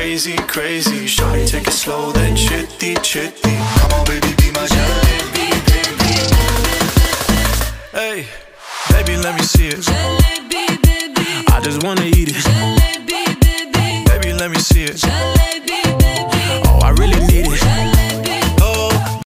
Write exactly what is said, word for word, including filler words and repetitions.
crazy, crazy. Shawty, take it slow, then chitty, chitty. Come on, baby, be my jalebi, baby. Hey, baby, let me see it. Jalebi, baby. I just wanna eat it. Jalebi,